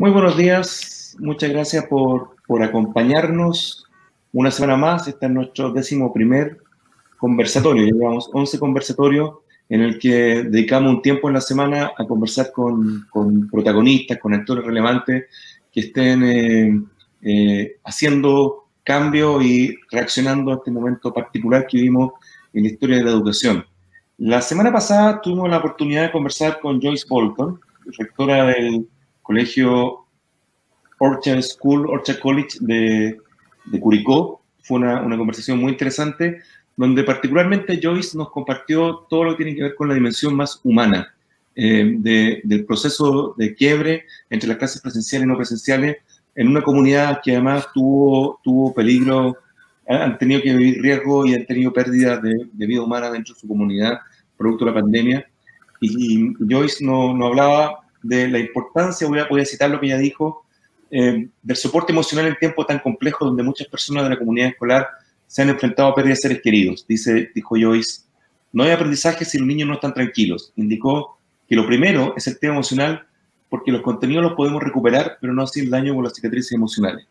Muy buenos días, muchas gracias por acompañarnos una semana más. Este es nuestro 11º conversatorio. Llevamos 11 conversatorios en el que dedicamos un tiempo en la semana a conversar con protagonistas, con actores relevantes que estén haciendo cambios y reaccionando a este momento particular que vivimos en la historia de la educación. La semana pasada tuvimos la oportunidad de conversar con Joyce Bolton, rectora del Colegio Orchard College de Curicó. Fue una conversación muy interesante, donde particularmente Joyce nos compartió todo lo que tiene que ver con la dimensión más humana del proceso de quiebre entre las clases presenciales y no presenciales en una comunidad que además tuvo peligro, han tenido que vivir riesgo y han tenido pérdidas de vida humana dentro de su comunidad producto de la pandemia. Y Joyce nos hablaba de la importancia, voy a citar lo que ella dijo, del soporte emocional en tiempos tan complejos donde muchas personas de la comunidad escolar se han enfrentado a pérdidas de seres queridos. Dijo Joyce, no hay aprendizaje si los niños no están tranquilos. Indicó que lo primero es el tema emocional porque los contenidos los podemos recuperar, pero no así el daño por las cicatrices emocionales.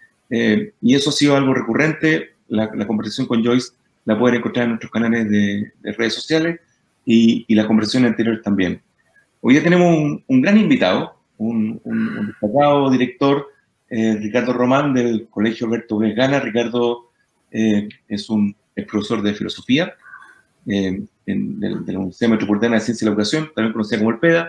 Y eso ha sido algo recurrente. La conversación con Joyce la pueden encontrar en nuestros canales de redes sociales y la conversación anterior también. Hoy ya tenemos un gran invitado, un destacado director, Ricardo Román, del Colegio Alberto Gana. Ricardo es profesor de filosofía de la Universidad Metropolitana de Ciencia y la Educación, también conocida como el PEDA.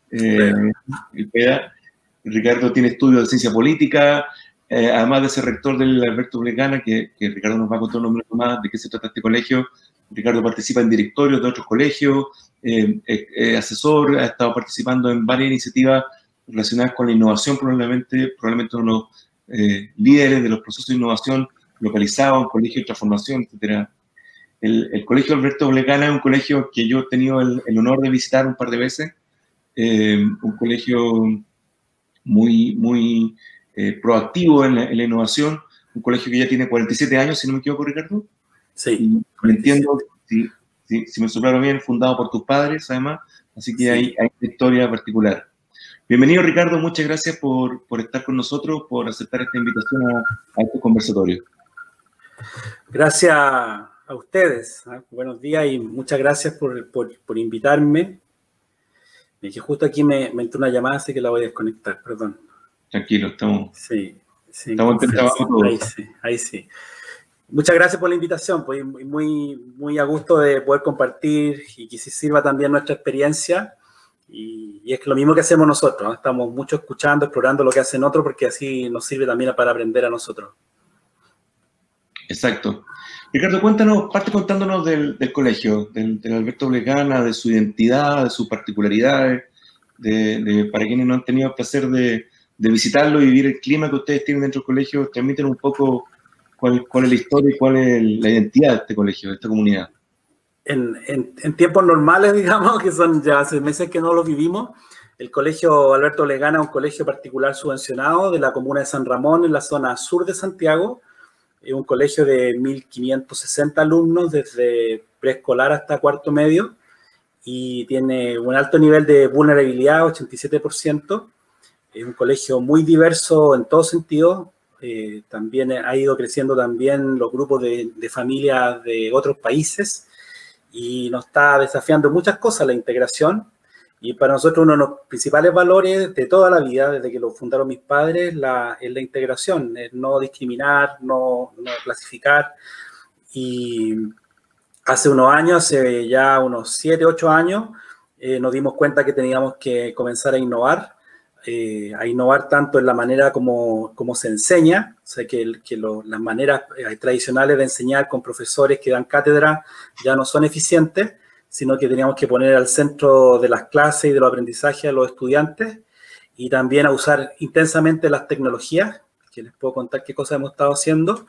El PEDA. Ricardo tiene estudios de ciencia política, además de ser rector del Alberto Gana, que Ricardo nos va a contar un momento más de qué se trata este colegio. Ricardo participa en directorios de otros colegios, asesor, ha estado participando en varias iniciativas relacionadas con la innovación, probablemente uno de los líderes de los procesos de innovación localizados, un colegio de transformación, etc. El Colegio Alberto Gana es un colegio que yo he tenido el honor de visitar un par de veces, un colegio muy proactivo en la innovación, un colegio que ya tiene 47 años, si no me equivoco, Ricardo. Sí. Me entiendo, si me soplaron bien, fundado por tus padres, además, así que sí, hay una historia particular. Bienvenido, Ricardo, muchas gracias por estar con nosotros, por aceptar esta invitación a este conversatorio. Gracias a ustedes, buenos días y muchas gracias por invitarme. Que justo aquí me entró una llamada, así que la voy a desconectar, perdón. Tranquilo, estamos en trabajo todos. Ahí sí. Muchas gracias por la invitación, pues muy a gusto de poder compartir y que se sirva también nuestra experiencia. Y es lo mismo que hacemos nosotros, ¿no? Estamos mucho escuchando, explorando lo que hacen otros, porque así nos sirve también para aprender a nosotros. Exacto. Ricardo, parte contándonos del colegio, del Alberto Gana, de su identidad, de sus particularidades, para quienes no han tenido el placer de visitarlo y vivir el clima que ustedes tienen dentro del colegio, transmiten un poco cuál es la historia y cuál es la identidad de este colegio, de esta comunidad. En tiempos normales, digamos, que son ya hace meses que no lo vivimos, el Colegio Alberto Gana es un colegio particular subvencionado de la comuna de San Ramón, en la zona sur de Santiago. Es un colegio de 1.560 alumnos, desde preescolar hasta cuarto medio, y tiene un alto nivel de vulnerabilidad, 87%. Es un colegio muy diverso en todo sentido. También ha ido creciendo también los grupos de familias de otros países, y nos está desafiando muchas cosas la integración. Y para nosotros uno de los principales valores de toda la vida, desde que lo fundaron mis padres, es la integración, es no discriminar, no clasificar. Y hace unos años, hace ya unos 7, 8 años, nos dimos cuenta que teníamos que comenzar a innovar tanto en la manera como se enseña, o sea, las maneras tradicionales de enseñar con profesores que dan cátedra ya no son eficientes, sino que teníamos que poner al centro de las clases y de los aprendizajes a los estudiantes, y también a usar intensamente las tecnologías, que les puedo contar qué cosas hemos estado haciendo.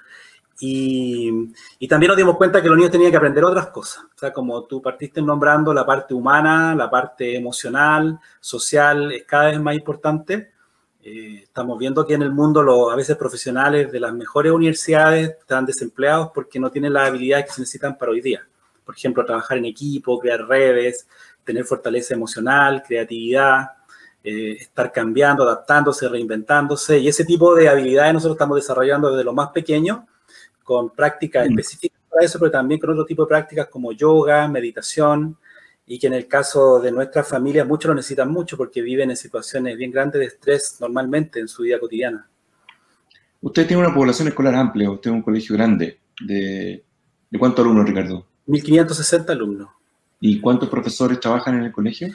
Y también nos dimos cuenta que los niños tenían que aprender otras cosas. O sea, como tú partiste nombrando, la parte humana, la parte emocional, social, es cada vez más importante. Estamos viendo que en el mundo a veces profesionales de las mejores universidades están desempleados porque no tienen las habilidades que se necesitan para hoy día. Por ejemplo, trabajar en equipo, crear redes, tener fortaleza emocional, creatividad, estar cambiando, adaptándose, reinventándose, y ese tipo de habilidades nosotros estamos desarrollando desde lo más pequeño, con prácticas específicas para eso, pero también con otro tipo de prácticas como yoga, meditación, y que en el caso de nuestras familias muchos lo necesitan mucho porque viven en situaciones bien grandes de estrés normalmente en su vida cotidiana. Usted tiene una población escolar amplia, usted es un colegio grande. ¿De cuántos alumnos, Ricardo? 1.560 alumnos. ¿Y cuántos profesores trabajan en el colegio?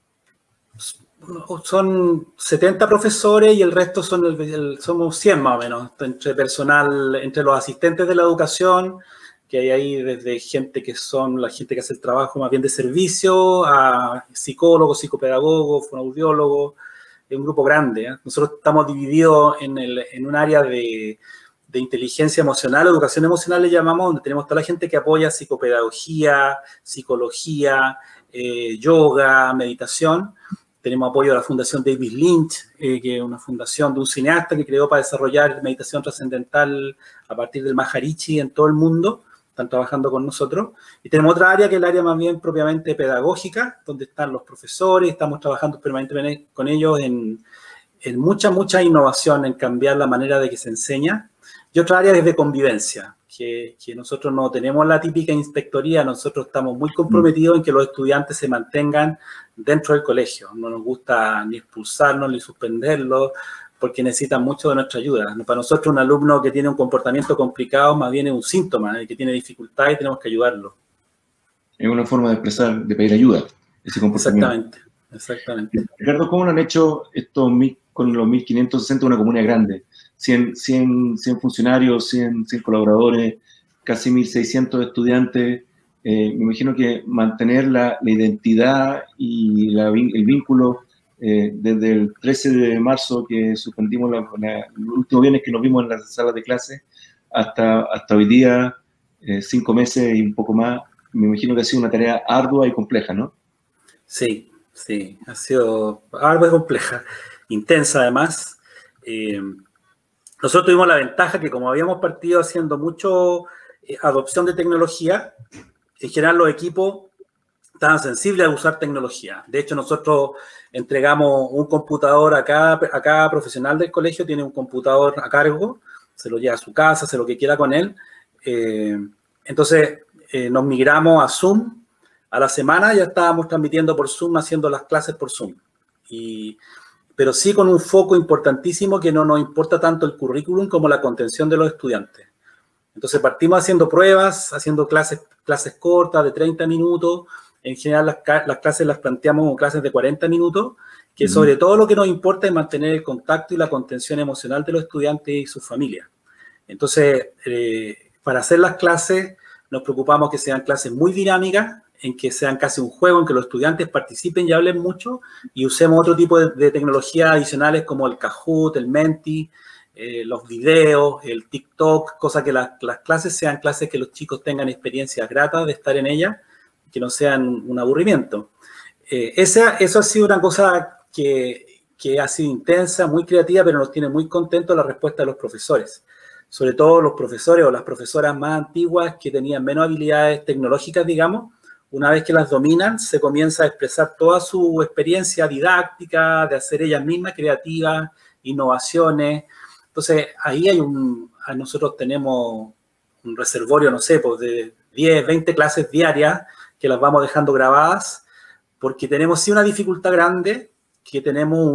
Son 70 profesores y el resto somos 100 más o menos, entre personal, entre los asistentes de la educación, que hay ahí desde gente que son la gente que hace el trabajo más bien de servicio, a psicólogos, psicopedagogos, fonoaudiólogos, es un grupo grande, ¿eh? Nosotros estamos divididos en un área de inteligencia emocional, educación emocional le llamamos, donde tenemos toda la gente que apoya psicopedagogía, psicología, yoga, meditación. Tenemos apoyo de la Fundación David Lynch, que es una fundación de un cineasta que creó para desarrollar meditación trascendental a partir del Maharishi en todo el mundo. Están trabajando con nosotros. Y tenemos otra área que es el área más bien propiamente pedagógica, donde están los profesores. Estamos trabajando permanentemente con ellos en mucha innovación, en cambiar la manera de que se enseña. Y otra área es de convivencia, que nosotros no tenemos la típica inspectoría, nosotros estamos muy comprometidos en que los estudiantes se mantengan dentro del colegio. No nos gusta ni expulsarlos ni suspenderlos, porque necesitan mucho de nuestra ayuda. Para nosotros un alumno que tiene un comportamiento complicado más bien es un síntoma, que tiene dificultad y tenemos que ayudarlo. Es una forma de expresar, de pedir ayuda, ese comportamiento. Exactamente. Ricardo, ¿cómo lo han hecho con los 1.560, una comunidad grande? 100 funcionarios, 100 colaboradores, casi 1.600 estudiantes. Me imagino que mantener la identidad y el vínculo desde el 13 de marzo que suspendimos el último viernes que nos vimos en las salas de clase hasta hoy día, 5 meses y un poco más, me imagino que ha sido una tarea ardua y compleja, ¿no? Sí, ha sido ardua y compleja, intensa además. Nosotros tuvimos la ventaja que como habíamos partido haciendo mucho adopción de tecnología, en general los equipos estaban sensibles a usar tecnología. De hecho, nosotros entregamos un computador a cada profesional del colegio, tiene un computador a cargo, se lo lleva a su casa, hace lo que quiera con él. Entonces, nos migramos a Zoom. A la semana ya estábamos transmitiendo por Zoom, haciendo las clases por Zoom. Pero sí con un foco importantísimo que no nos importa tanto el currículum como la contención de los estudiantes. Entonces partimos haciendo pruebas, haciendo clases cortas de 30 minutos. En general las clases las planteamos como clases de 40 minutos, que sobre todo lo que nos importa es mantener el contacto y la contención emocional de los estudiantes y sus familias. Entonces, para hacer las clases nos preocupamos que sean clases muy dinámicas, en que sean casi un juego, en que los estudiantes participen y hablen mucho, y usemos otro tipo de tecnologías adicionales como el Kahoot, el Menti, los videos, el TikTok, cosa que las clases sean clases que los chicos tengan experiencias gratas de estar en ellas, que no sean un aburrimiento. Eso ha sido una cosa que ha sido intensa, muy creativa, pero nos tiene muy contentos la respuesta de los profesores. Sobre todo los profesores o las profesoras más antiguas que tenían menos habilidades tecnológicas, digamos, una vez que las dominan, se comienza a expresar toda su experiencia didáctica, de hacer ellas mismas creativas, innovaciones. Entonces, ahí nosotros tenemos un reservorio, no sé, pues de 10, 20 clases diarias que las vamos dejando grabadas, porque tenemos sí una dificultad grande, que tenemos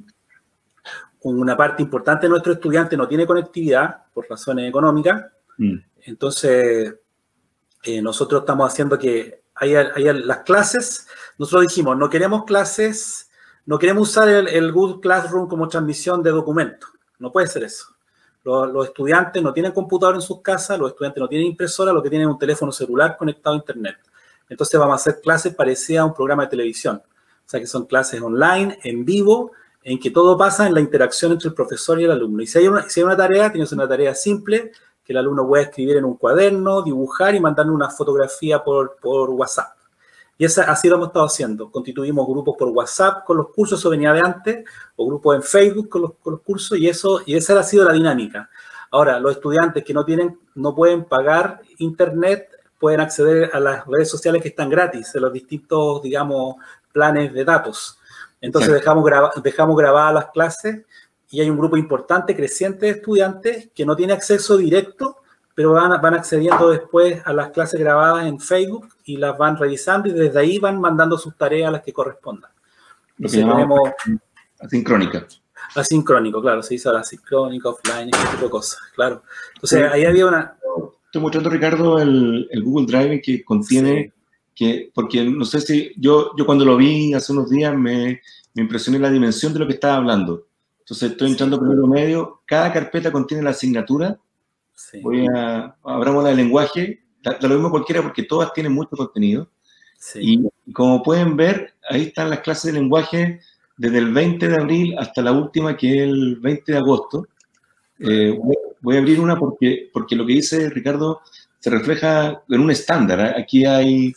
una parte importante de nuestro estudiante no tiene conectividad por razones económicas. Entonces, nosotros estamos haciendo que las clases, nosotros dijimos, no queremos clases, no queremos usar el Google Classroom como transmisión de documentos. No puede ser eso. Los estudiantes no tienen computador en sus casas, los estudiantes no tienen impresora, lo que tienen es un teléfono celular conectado a internet. Entonces vamos a hacer clases parecidas a un programa de televisión. O sea que son clases online, en vivo, en que todo pasa en la interacción entre el profesor y el alumno. Y si hay una tarea, tienes una tarea simple, que el alumno puede escribir en un cuaderno, dibujar y mandarle una fotografía por WhatsApp. Y así lo hemos estado haciendo. Constituimos grupos por WhatsApp con los cursos, eso venía de antes, o grupos en Facebook con los cursos, y esa ha sido la dinámica. Ahora, los estudiantes que no pueden pagar internet pueden acceder a las redes sociales que están gratis, de los distintos, digamos, planes de datos. Entonces dejamos grabadas las clases y hay un grupo importante, creciente de estudiantes que no tiene acceso directo, pero van accediendo después a las clases grabadas en Facebook y las van revisando y desde ahí van mandando sus tareas a las que correspondan. Lo que llamamos asincrónica. Asincrónico, claro, se dice ahora asincrónico, offline, ese tipo de cosas, claro. Entonces, ahí había una... Estoy mostrando, Ricardo, el Google Drive que contiene, porque no sé si, yo cuando lo vi hace unos días me impresioné la dimensión de lo que estaba hablando. Entonces, estoy entrando primero medio, cada carpeta contiene la asignatura. Sí. Abramos la de lenguaje, da lo mismo cualquiera porque todas tienen mucho contenido. Sí. Y como pueden ver, ahí están las clases de lenguaje desde el 20 de abril hasta la última, que es el 20 de agosto. Voy a abrir una porque lo que dice Ricardo se refleja en un estándar. Aquí hay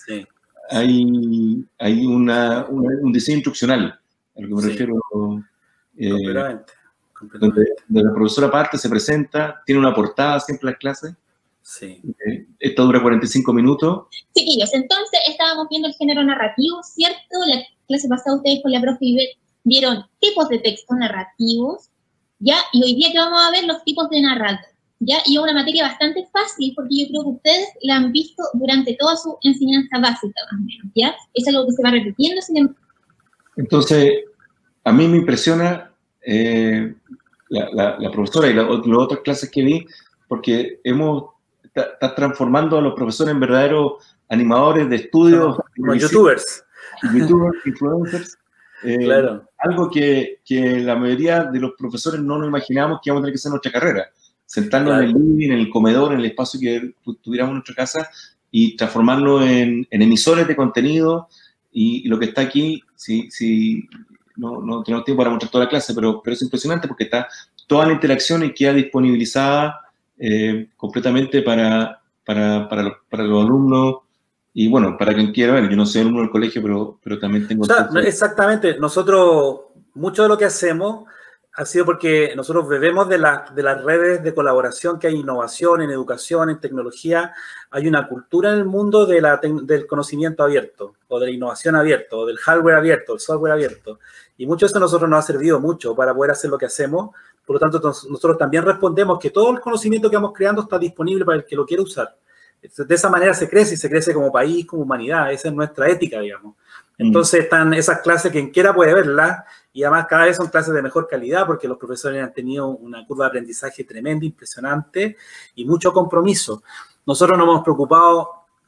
un diseño instruccional, a lo que me refiero. Completamente. Donde la profesora parte, se presenta, tiene una portada siempre las clases. Sí. Esto dura 45 minutos. Chiquillos, entonces estábamos viendo el género narrativo, ¿cierto? La clase pasada ustedes con la profe vieron tipos de textos narrativos, ¿ya? Y hoy día que vamos a ver los tipos de narrador, ¿ya? Y es una materia bastante fácil porque yo creo que ustedes la han visto durante toda su enseñanza básica, más o menos, ¿ya? Es algo que se va repitiendo. Entonces, a mí me impresiona la profesora y las otras clases que vi, porque está transformando a los profesores en verdaderos animadores de estudios. Como youtubers. Influencers. Claro. Algo que la mayoría de los profesores no nos imaginábamos que íbamos a tener que hacer en nuestra carrera. Sentarnos en el living, en el comedor, en el espacio que tuviéramos en nuestra casa y transformarlo en emisores de contenido. Y lo que está aquí, no tenemos tiempo para mostrar toda la clase, pero es impresionante porque está toda la interacción y queda disponibilizada completamente para los alumnos. Y bueno, para quien quiera ver, yo no soy alumno del colegio, pero también tengo... Exactamente, nosotros, mucho de lo que hacemos ha sido porque nosotros bebemos de las redes de colaboración que hay, innovación, en educación, en tecnología. Hay una cultura en el mundo del conocimiento abierto, o de la innovación abierta, o del hardware abierto, el software abierto. Y mucho de eso a nosotros nos ha servido mucho para poder hacer lo que hacemos. Por lo tanto, nosotros también respondemos que todo el conocimiento que vamos creando está disponible para el que lo quiera usar. De esa manera se crece, y se crece como país, como humanidad. Esa es nuestra ética, digamos. Entonces están esas clases, quien quiera puede verlas, y además cada vez son clases de mejor calidad porque los profesores han tenido una curva de aprendizaje tremenda, impresionante, y mucho compromiso. Nosotros nos hemos preocupado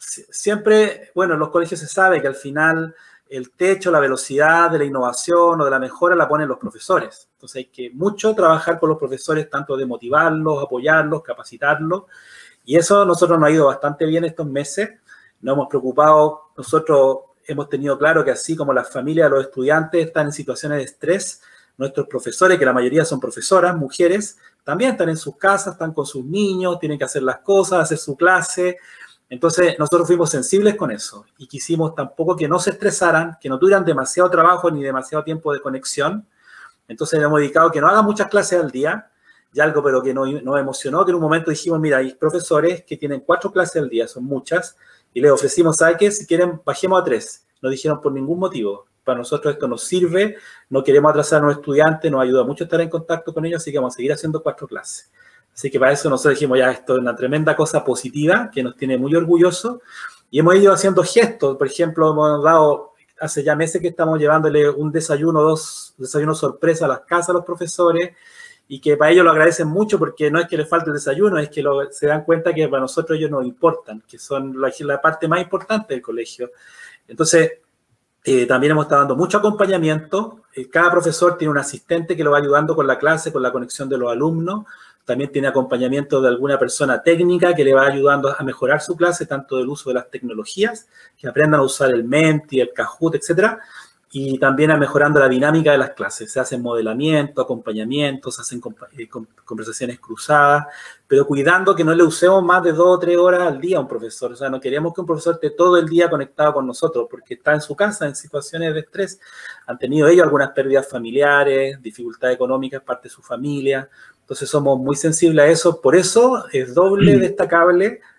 siempre, bueno, en los colegios se sabe que al final el techo, la velocidad de la innovación o de la mejora la ponen los profesores. Entonces hay que mucho trabajar con los profesores, tanto de motivarlos, apoyarlos, capacitarlos. Y eso a nosotros nos ha ido bastante bien estos meses. Nos hemos preocupado, nosotros hemos tenido claro que así como las familias de los estudiantes están en situaciones de estrés, nuestros profesores, que la mayoría son profesoras, mujeres, también están en sus casas, están con sus niños, tienen que hacer las cosas, hacer su clase. Entonces nosotros fuimos sensibles con eso y quisimos tampoco que no se estresaran, que no tuvieran demasiado trabajo ni demasiado tiempo de conexión. Entonces le hemos dedicado que no hagan muchas clases al día, y algo pero que nos emocionó, que en un momento dijimos, mira, hay profesores que tienen 4 clases al día, son muchas, y les ofrecimos, ¿sabe qué? Si quieren, bajemos a 3. No dijeron por ningún motivo. Para nosotros esto nos sirve, no queremos atrasar a los estudiantes, nos ayuda mucho estar en contacto con ellos, así que vamos a seguir haciendo 4 clases. Así que para eso nosotros dijimos, ya, esto es una tremenda cosa positiva, que nos tiene muy orgullosos, y hemos ido haciendo gestos. Por ejemplo, hemos dado, hace ya meses que estamos llevándole un desayuno, 2 desayunos sorpresa a las casas a los profesores, y que para ellos lo agradecen mucho porque no es que les falte el desayuno, es que se dan cuenta que para nosotros ellos nos importan, que son la parte más importante del colegio. Entonces, también hemos estado dando mucho acompañamiento. Cada profesor tiene un asistente que lo va ayudando con la clase, con la conexión de los alumnos. También tiene acompañamiento de alguna persona técnica que le va ayudando a mejorar su clase, tanto del uso de las tecnologías, que aprendan a usar el Menti, el Kahoot, etcétera. Y también a mejorando la dinámica de las clases. Se hacen modelamiento, acompañamiento, se hacen conversaciones cruzadas, pero cuidando que no le usemos más de 2 o 3 horas al día a un profesor. O sea, no queremos que un profesor esté todo el día conectado con nosotros porque está en su casa en situaciones de estrés. Han tenido ellos algunas pérdidas familiares, dificultades económicas, parte de su familia. Entonces somos muy sensibles a eso. Por eso es doble destacable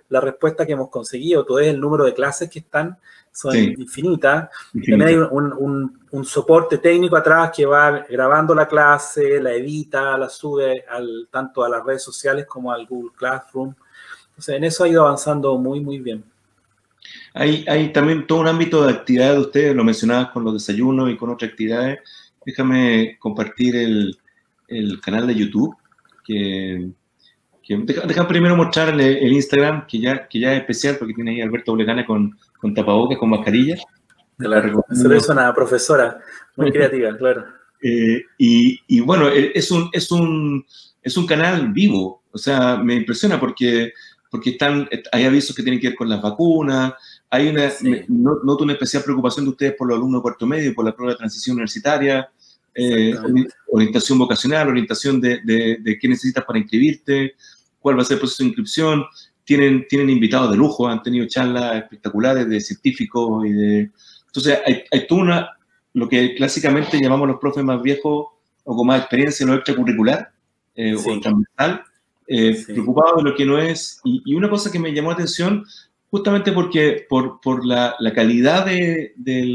la respuesta que hemos conseguido. Tú ves el número de clases que están, son Sí. infinitas. También hay un soporte técnico atrás que va grabando la clase, la edita, la sube tanto a las redes sociales como al Google Classroom. Entonces, en eso ha ido avanzando muy, muy bien. Hay también todo un ámbito de actividades de ustedes, lo mencionabas con los desayunos y con otras actividades. Déjame compartir el canal de YouTube, deja primero mostrarle el Instagram, que ya es especial, porque tiene ahí a Alberto Oblegana con tapabocas, con mascarilla. Claro, eso lo hizo una profesora muy creativa, claro. Y bueno, es un canal vivo, o sea, me impresiona porque hay avisos que tienen que ver con las vacunas, hay noto una especial preocupación de ustedes por los alumnos de cuarto medio, por la prueba de transición universitaria, orientación vocacional, orientación de qué necesitas para inscribirte, cuál va a ser el proceso de inscripción. Tienen invitados de lujo, han tenido charlas espectaculares de científicos Entonces, hay toda lo que clásicamente llamamos los profes más viejos o con más experiencia en lo extracurricular o transversal, preocupados de lo que no es. Y una cosa que me llamó la atención, justamente porque por la calidad de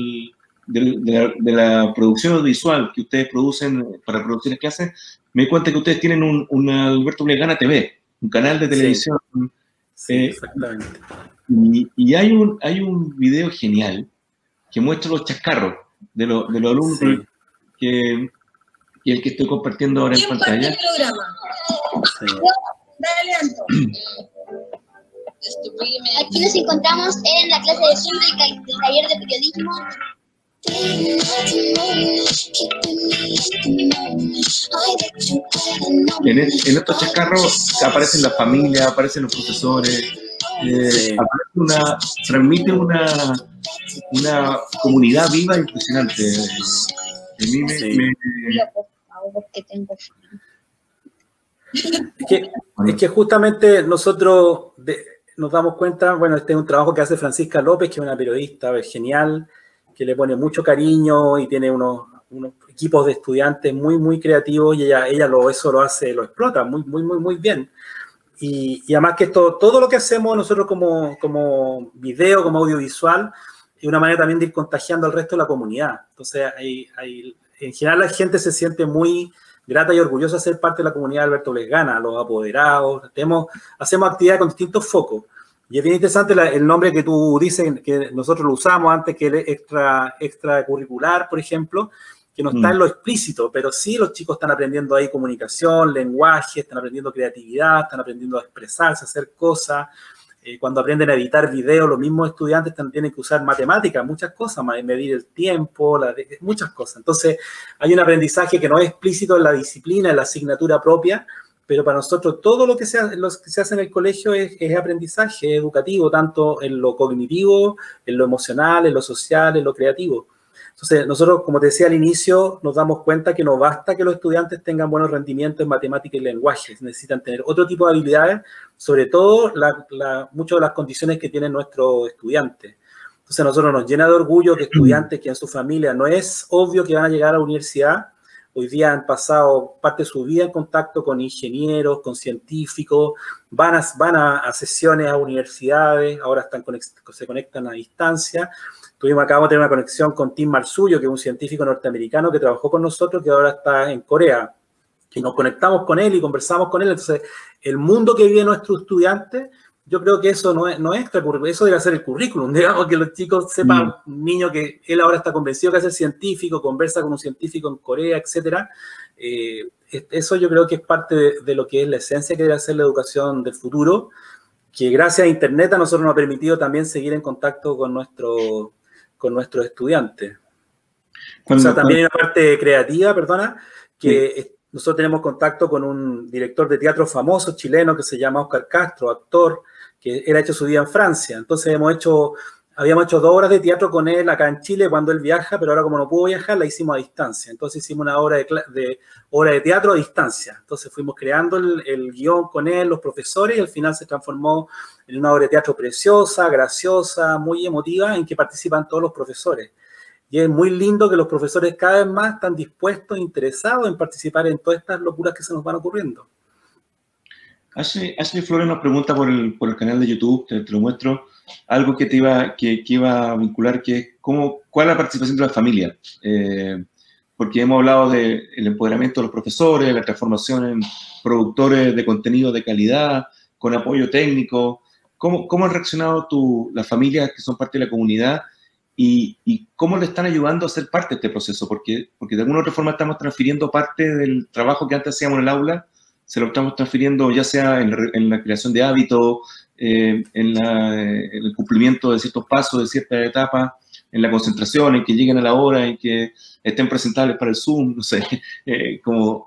la producción audiovisual que ustedes producen para producir las clases, me di cuenta que ustedes tienen un Alberto Oblegana TV, un canal de televisión. Sí, exactamente. Y hay un video genial que muestra los chascarros de los alumnos, que el que estoy compartiendo ahora en pantalla. El programa? Sí. Dale, Anto. Aquí nos encontramos en la clase de Zoom del taller de periodismo. En estos chascarros aparecen las familias, aparecen los profesores, transmite una comunidad viva impresionante. A mí Es que justamente nosotros nos damos cuenta, bueno, este es un trabajo que hace Francisca López, que es una periodista genial, que le pone mucho cariño y tiene unos equipos de estudiantes muy, muy creativos, y ella eso lo explota muy, muy, muy, muy bien. Y además que todo lo que hacemos nosotros como video, como audiovisual, es una manera también de ir contagiando al resto de la comunidad. Entonces, en general la gente se siente muy grata y orgullosa de ser parte de la comunidad de Alberto Oblegana, los apoderados, hacemos actividades con distintos focos. Y es bien interesante el nombre que tú dices, que nosotros lo usamos antes, que el extracurricular, por ejemplo, que no está en lo explícito, pero sí los chicos están aprendiendo ahí comunicación, lenguaje, están aprendiendo creatividad, están aprendiendo a expresarse, a hacer cosas. Cuando aprenden a editar videos, los mismos estudiantes también tienen que usar matemáticas, muchas cosas, medir el tiempo, muchas cosas. Entonces, hay un aprendizaje que no es explícito en la disciplina, en la asignatura propia, pero para nosotros todo lo que se hace en el colegio es aprendizaje educativo, tanto en lo cognitivo, en lo emocional, en lo social, en lo creativo. Entonces, nosotros, como te decía al inicio, nos damos cuenta que no basta que los estudiantes tengan buenos rendimientos en matemática y lenguaje, necesitan tener otro tipo de habilidades, sobre todo muchas de las condiciones que tienen nuestros estudiantes. Entonces, a nosotros nos llena de orgullo que estudiantes que en su familia no es obvio que van a llegar a la universidad, hoy día han pasado parte de su vida en contacto con ingenieros, con científicos, van a sesiones a universidades, ahora se conectan a distancia. Acabamos de tener una conexión con Tim Marsullo, que es un científico norteamericano que trabajó con nosotros, que ahora está en Corea. Y nos conectamos con él y conversamos con él. Entonces, el mundo que vive nuestros estudiantes, yo creo que eso no es extracurricular, eso debe ser el currículum, digamos, que los chicos sepan, un niño que él ahora está convencido que es científico, conversa con un científico en Corea, etcétera. Eso yo creo que es parte de lo que es la esencia que debe ser la educación del futuro, que gracias a Internet a nosotros nos ha permitido también seguir en contacto con nuestros estudiantes. También hay una parte creativa, que nosotros tenemos contacto con un director de teatro famoso chileno que se llama Oscar Castro, actor, que él ha hecho su vida en Francia. Entonces habíamos hecho 2 horas de teatro con él acá en Chile cuando él viaja, pero ahora como no pudo viajar, la hicimos a distancia. Entonces hicimos una obra de teatro a distancia. Entonces fuimos creando el guión con él, los profesores, y al final se transformó en una obra de teatro preciosa, graciosa, muy emotiva, en que participan todos los profesores. Y es muy lindo que los profesores cada vez más están dispuestos, interesados en participar en todas estas locuras que se nos van ocurriendo. Ashley Flores nos pregunta por el canal de YouTube, te lo muestro, algo que iba a vincular, que es cuál es la participación de la familia. Porque hemos hablado del empoderamiento de los profesores, la transformación en productores de contenido de calidad, con apoyo técnico. ¿Cómo han reaccionado las familias que son parte de la comunidad y cómo le están ayudando a ser parte de este proceso? Porque de alguna u otra forma estamos transfiriendo parte del trabajo que antes hacíamos en el aula, se lo estamos transfiriendo ya sea en la creación de hábitos, en el cumplimiento de ciertos pasos, de ciertas etapas, en la concentración, en que lleguen a la hora, en que estén presentables para el Zoom, no sé, en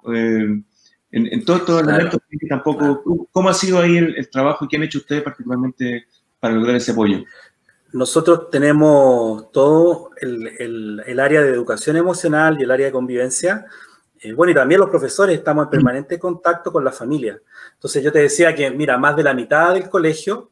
todos estos elementos que tampoco... ¿Cómo ha sido ahí el trabajo y qué han hecho ustedes particularmente para lograr ese apoyo? Nosotros tenemos todo el área de educación emocional y el área de convivencia. Bueno, y también los profesores estamos en permanente contacto con la familia. Entonces yo te decía que, mira, más de la mitad del colegio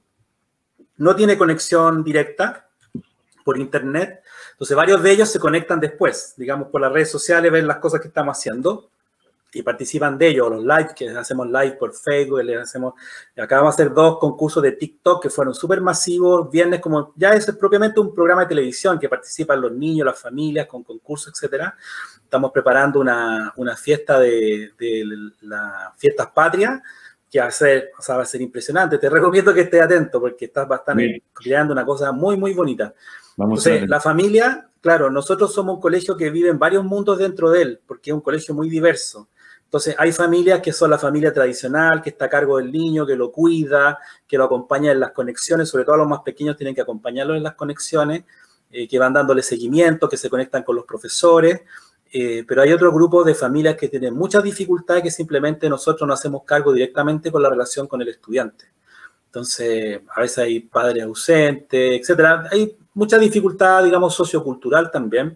no tiene conexión directa por internet. Entonces varios de ellos se conectan después, digamos, por las redes sociales, ven las cosas que estamos haciendo y participan de ellos, los live, que hacemos live por Facebook, acabamos de hacer 2 concursos de TikTok que fueron súper masivos, viernes como, ya es propiamente un programa de televisión que participan los niños, las familias, con concursos, etcétera. Estamos preparando una fiesta de las fiestas patrias, que va a ser impresionante. Te recomiendo que estés atento, porque estás bastante creando una cosa muy, muy bonita. Entonces, la familia, claro, nosotros somos un colegio que vive en varios mundos dentro de él, porque es un colegio muy diverso. Entonces, hay familias que son la familia tradicional, que está a cargo del niño, que lo cuida, que lo acompaña en las conexiones, sobre todo a los más pequeños tienen que acompañarlos en las conexiones, que van dándole seguimiento, que se conectan con los profesores, pero hay otro grupo de familias que tienen muchas dificultades que simplemente nosotros nos hacemos cargo directamente con la relación con el estudiante. Entonces, a veces hay padres ausentes, etcétera. Hay mucha dificultad, digamos, sociocultural también.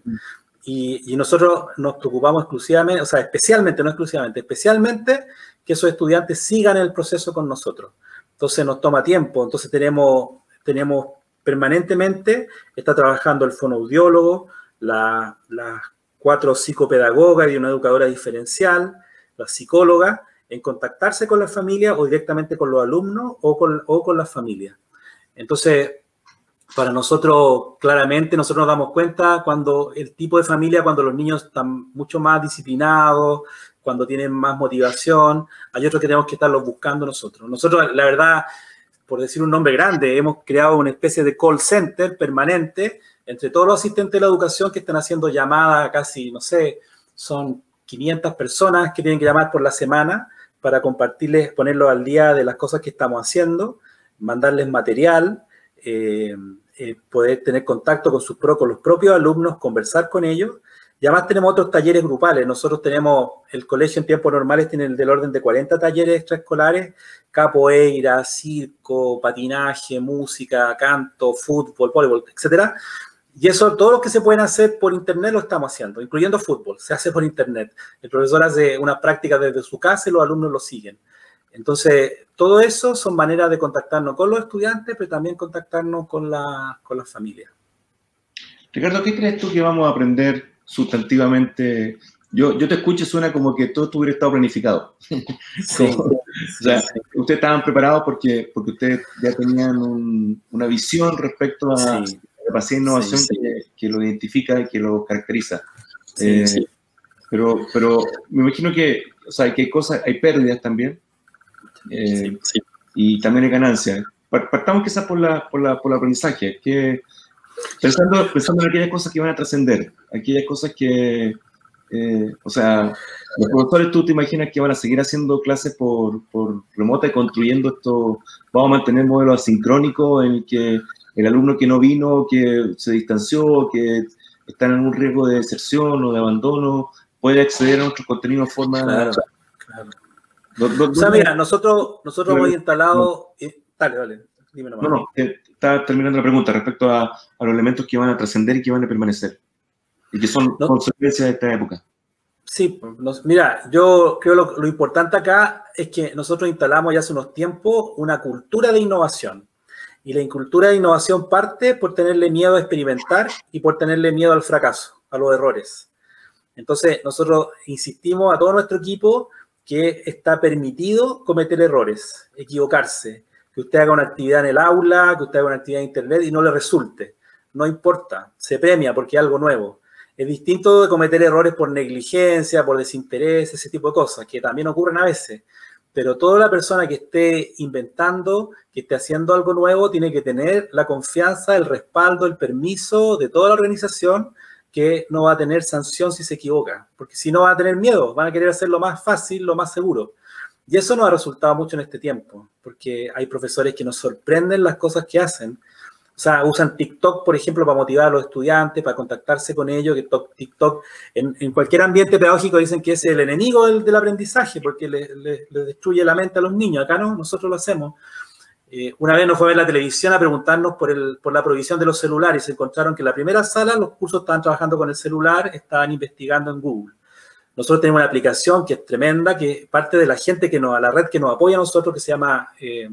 Y nosotros nos preocupamos exclusivamente, o sea, especialmente, no exclusivamente, especialmente que esos estudiantes sigan el proceso con nosotros. Entonces, nos toma tiempo. Entonces, tenemos permanentemente, está trabajando el fonoaudiólogo, las 4 psicopedagogas y una educadora diferencial, la psicóloga, en contactarse con la familia o directamente con los alumnos o con la familia. Entonces, para nosotros, claramente, nosotros nos damos cuenta cuando el tipo de familia, cuando los niños están mucho más disciplinados, cuando tienen más motivación, hay otros que tenemos que estarlos buscando nosotros. Nosotros, la verdad, por decir un nombre grande, hemos creado una especie de call center permanente entre todos los asistentes de la educación que están haciendo llamadas casi, no sé, son 500 personas que tienen que llamar por la semana para compartirles, ponerlos al día de las cosas que estamos haciendo, mandarles material, poder tener contacto con los propios alumnos, conversar con ellos. Y además tenemos otros talleres grupales. Nosotros tenemos, el colegio en tiempos normales tiene del orden de 40 talleres extraescolares, capoeira, circo, patinaje, música, canto, fútbol, voleibol, etcétera. Y eso, todo lo que se pueden hacer por internet lo estamos haciendo, incluyendo fútbol, se hace por internet. El profesor hace unas prácticas desde su casa y los alumnos lo siguen. Entonces, todo eso son maneras de contactarnos con los estudiantes, pero también contactarnos con las familias. Ricardo, ¿qué crees tú que vamos a aprender sustantivamente? Yo te escucho, suena como que todo esto hubiera estado planificado. Sí. O sea, ustedes estaban preparados porque ustedes ya tenían una visión respecto a la capacidad de innovación que lo identifica y que lo caracteriza. Pero me imagino que, o sea, que hay cosas, hay pérdidas también. Y también hay ganancias. Partamos quizás por el aprendizaje, que pensando en aquellas cosas que van a trascender, aquellas cosas que, o sea, los profesores, tú te imaginas que van a seguir haciendo clases por remota y construyendo esto, vamos a mantener modelos asincrónicos en el que el alumno que no vino, que se distanció, que está en algún riesgo de deserción o de abandono, puede acceder a nuestros contenidos de forma... Claro. O sea, mira, nosotros hemos instalado... Dale, dime nomás. No, está terminando la pregunta respecto a los elementos que van a trascender y que van a permanecer, y que son consecuencias de esta época. Sí, mira, yo creo lo importante acá es que nosotros instalamos ya hace unos tiempos una cultura de innovación. Y la cultura de innovación parte por tenerle miedo a experimentar y por tenerle miedo al fracaso, a los errores. Entonces, nosotros insistimos a todo nuestro equipo que está permitido cometer errores, equivocarse, que usted haga una actividad en el aula, que usted haga una actividad en internet y no le resulte. No importa, se premia porque es algo nuevo. Es distinto de cometer errores por negligencia, por desinterés, ese tipo de cosas, que también ocurren a veces. Pero toda la persona que esté inventando, que esté haciendo algo nuevo, tiene que tener la confianza, el respaldo, el permiso de toda la organización, que no va a tener sanción si se equivoca, porque si no va a tener miedo, van a querer hacerlo más fácil, lo más seguro. Y eso nos ha resultado mucho en este tiempo, porque hay profesores que nos sorprenden las cosas que hacen. O sea, usan TikTok, por ejemplo, para motivar a los estudiantes, para contactarse con ellos, que TikTok en cualquier ambiente pedagógico dicen que es el enemigo del aprendizaje, porque le destruye la mente a los niños. Acá no, nosotros lo hacemos. Una vez nos fue a ver la televisión a preguntarnos por la prohibición de los celulares. Se encontraron que en la primera sala los cursos estaban trabajando con el celular, estaban investigando en Google. Nosotros tenemos una aplicación que es tremenda, que parte de la gente a la red que nos apoya a nosotros, que se llama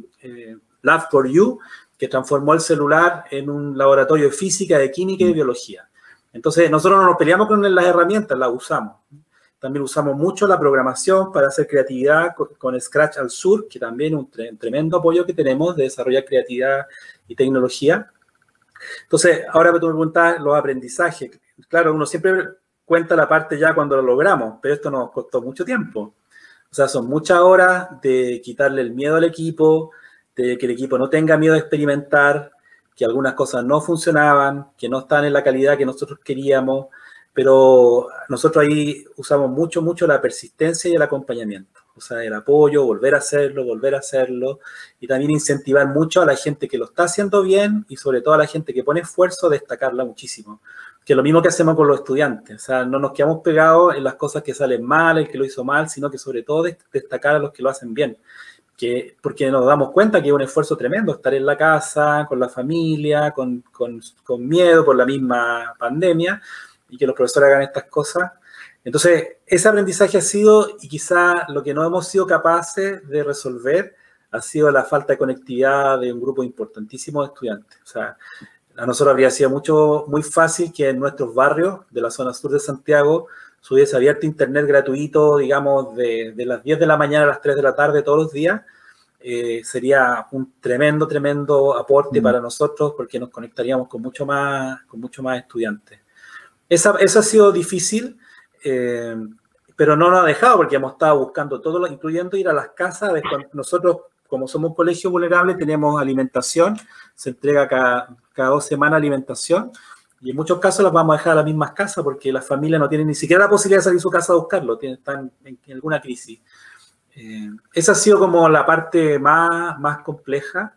Lab4U, que transformó el celular en un laboratorio de física, de química y de biología. Entonces, nosotros no nos peleamos con las herramientas, las usamos. También usamos mucho la programación para hacer creatividad con Scratch al Sur, que también es un tremendo apoyo que tenemos de desarrollar creatividad y tecnología. Entonces, ahora tú me preguntas los aprendizajes. Claro, uno siempre cuenta la parte ya cuando lo logramos, pero esto nos costó mucho tiempo. O sea, son muchas horas de quitarle el miedo al equipo, de que el equipo no tenga miedo de experimentar, que algunas cosas no funcionaban, que no estaban en la calidad que nosotros queríamos, pero nosotros ahí usamos mucho la persistencia y el acompañamiento. O sea, el apoyo, volver a hacerlo, y también incentivar mucho a la gente que lo está haciendo bien y sobre todo a la gente que pone esfuerzo, destacarla muchísimo. Que es lo mismo que hacemos con los estudiantes. O sea, no nos quedamos pegados en las cosas que salen mal, el que lo hizo mal, sino que sobre todo destacar a los que lo hacen bien. Porque nos damos cuenta que es un esfuerzo tremendo estar en la casa, con la familia, con miedo por la misma pandemia, y que los profesores hagan estas cosas. Entonces, ese aprendizaje ha sido, y quizá lo que no hemos sido capaces de resolver, ha sido la falta de conectividad de un grupo importantísimo de estudiantes. O sea, a nosotros habría sido muy fácil que en nuestros barrios de la zona sur de Santiago se hubiese abierto internet gratuito, digamos, de las 10 de la mañana a las 3 de la tarde todos los días. Sería un tremendo aporte para nosotros, porque nos conectaríamos con mucho más estudiantes. Eso ha sido difícil, pero no nos ha dejado, porque hemos estado buscando todo, incluyendo ir a las casas. Nosotros, como somos un colegio vulnerable, tenemos alimentación, se entrega cada 2 semanas alimentación, y en muchos casos las vamos a dejar a las mismas casas, porque las familias no tienen ni siquiera la posibilidad de salir de su casa a buscarlo, están en alguna crisis. Esa ha sido como la parte más compleja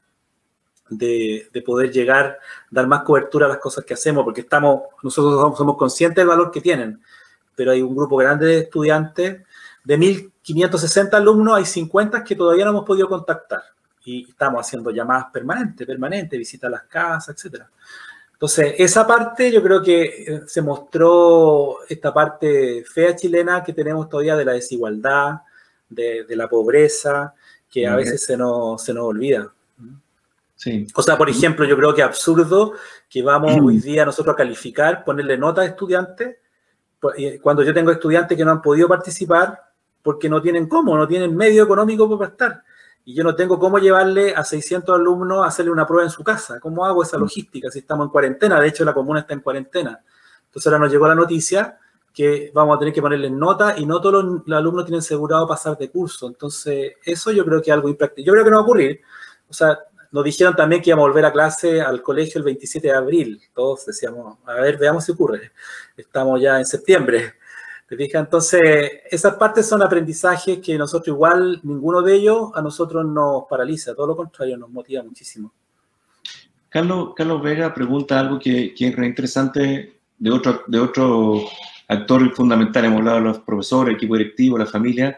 de poder llegar, dar más cobertura a las cosas que hacemos, porque nosotros somos conscientes del valor que tienen, pero hay un grupo grande de estudiantes, de 1.560 alumnos, hay 50 que todavía no hemos podido contactar, y estamos haciendo llamadas permanentes, visitas a las casas, etc. Entonces, esa parte yo creo que se mostró esta parte fea chilena que tenemos todavía de la desigualdad, de la pobreza, que a veces se nos olvida. Sí. O sea, por ejemplo, yo creo que es absurdo que vamos hoy día nosotros a calificar, ponerle nota a estudiantes, cuando yo tengo estudiantes que no han podido participar porque no tienen medio económico para estar. Y yo no tengo cómo llevarle a 600 alumnos a hacerle una prueba en su casa. ¿Cómo hago esa logística si estamos en cuarentena? De hecho, la comuna está en cuarentena. Entonces ahora nos llegó la noticia que vamos a tener que ponerles nota, y no todos los alumnos tienen asegurado pasar de curso. Entonces, eso yo creo que es algo impráctico. Yo creo que no va a ocurrir. O sea, nos dijeron también que íbamos a volver a clase al colegio el 27 de abril. Todos decíamos, a ver, veamos si ocurre. Estamos ya en septiembre. ¿Te fijas? Entonces, esas partes son aprendizajes que nosotros igual, ninguno de ellos a nosotros nos paraliza. Todo lo contrario, nos motiva muchísimo. Carlos Vega pregunta algo que es re interesante de otro actor fundamental. Hemos hablado de los profesores, el equipo directivo, la familia.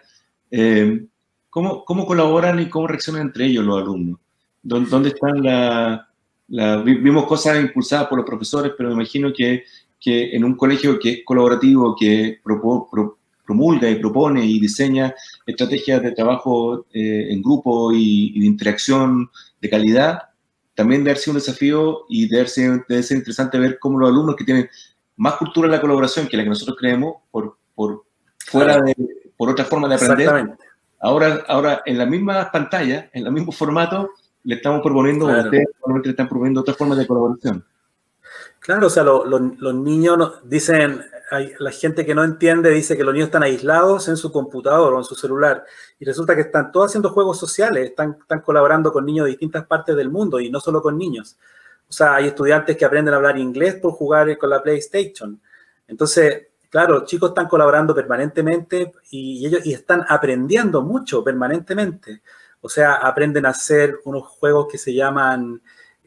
¿Cómo colaboran y cómo reaccionan entre ellos los alumnos? ¿Dónde están vimos cosas impulsadas por los profesores, pero me imagino que en un colegio que es colaborativo, que promulga y propone y diseña estrategias de trabajo en grupo y de interacción de calidad, también debe ser un desafío, y debe ser interesante ver cómo los alumnos que tienen más cultura de la colaboración que la que nosotros creemos, por otra forma de aprender, Ahora en la misma pantalla, en el mismo formato, le estamos proponiendo, Claro. ustedes probablemente le están proponiendo otras formas de colaboración. Claro, o sea, los niños dicen, la gente que no entiende dice que los niños están aislados en su computador o en su celular, y resulta que están todos haciendo juegos sociales, están colaborando con niños de distintas partes del mundo y no solo con niños. O sea, hay estudiantes que aprenden a hablar inglés por jugar con la PlayStation. Entonces, claro, chicos están colaborando permanentemente y ellos están aprendiendo mucho permanentemente. O sea, aprenden a hacer unos juegos que se llaman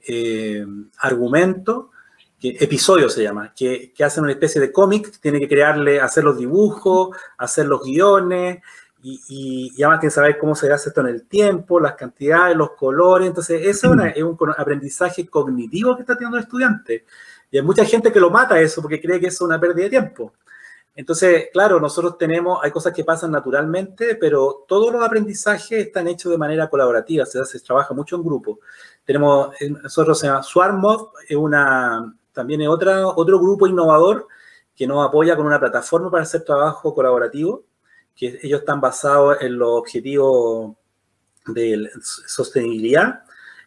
argumentos, episodio se llama, que hacen una especie de cómic, tiene que hacer los dibujos, hacer los guiones, y además tiene que saber cómo se hace esto en el tiempo, las cantidades, los colores. Entonces, eso es un aprendizaje cognitivo que está teniendo el estudiante. Y hay mucha gente que lo mata eso porque cree que eso es una pérdida de tiempo. Entonces, claro, nosotros hay cosas que pasan naturalmente, pero todos los aprendizajes están hechos de manera colaborativa, se trabaja mucho en grupo. Nosotros se llama SwarmMob, también es otro grupo innovador que nos apoya con una plataforma para hacer trabajo colaborativo, que ellos están basados en los objetivos de sostenibilidad,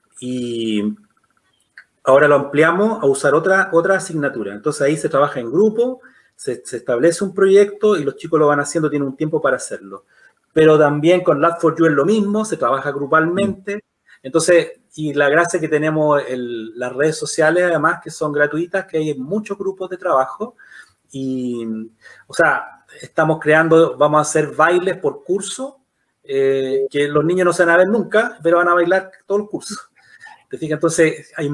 y ahora lo ampliamos a usar otra asignatura. Entonces ahí se trabaja en grupo, se establece un proyecto y los chicos lo van haciendo, tienen un tiempo para hacerlo. Pero también con Lab4U es lo mismo, se trabaja grupalmente. Entonces, y la gracia que tenemos las redes sociales, además, que son gratuitas, que hay muchos grupos de trabajo. Y, o sea, vamos a hacer bailes por curso, que los niños no se van a ver nunca, pero van a bailar todo el curso. ¿Te fijas? Entonces, hay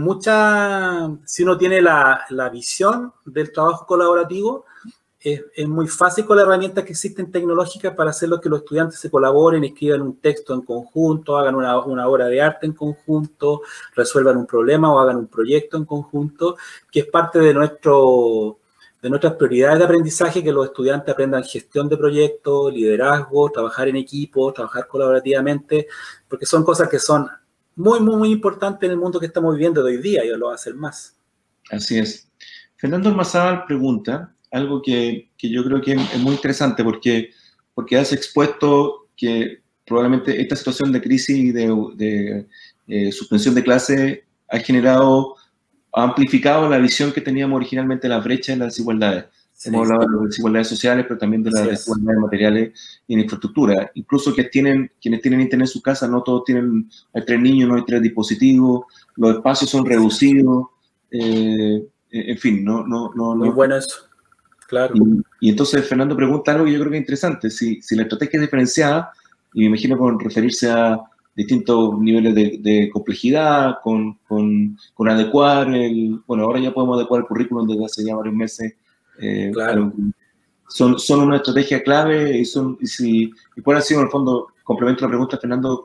si uno tiene la visión del trabajo colaborativo, es muy fácil con las herramientas que existen tecnológicas para hacerlo que los estudiantes se colaboren, escriban un texto en conjunto, hagan una obra de arte en conjunto, resuelvan un problema o hagan un proyecto en conjunto, que es parte de nuestras prioridades de aprendizaje, que los estudiantes aprendan gestión de proyectos, liderazgo, trabajar en equipo, trabajar colaborativamente, porque son cosas que son muy, muy, muy importantes en el mundo que estamos viviendo de hoy día, y lo va a hacer más. Así es. Fernando Ormazábal pregunta algo que yo creo que es muy interesante, porque has expuesto que probablemente esta situación de crisis y de suspensión de clase ha amplificado la visión que teníamos originalmente de las brechas y las desigualdades. Sí. Hemos hablado de las desigualdades sociales, pero también de las desigualdades materiales y en infraestructura. Incluso quienes tienen internet en su casa, no todos hay 3 niños, no hay 3 dispositivos, los espacios son reducidos, en fin, Muy bueno eso, claro. Y entonces Fernando pregunta algo que yo creo que es interesante, si la estrategia es diferenciada, y me imagino con referirse a distintos niveles de complejidad, con adecuar bueno, ahora ya podemos adecuar el currículum desde hace ya varios meses. Claro. Son una estrategia clave y cuál ha sido, en el fondo, complemento la pregunta, Fernando,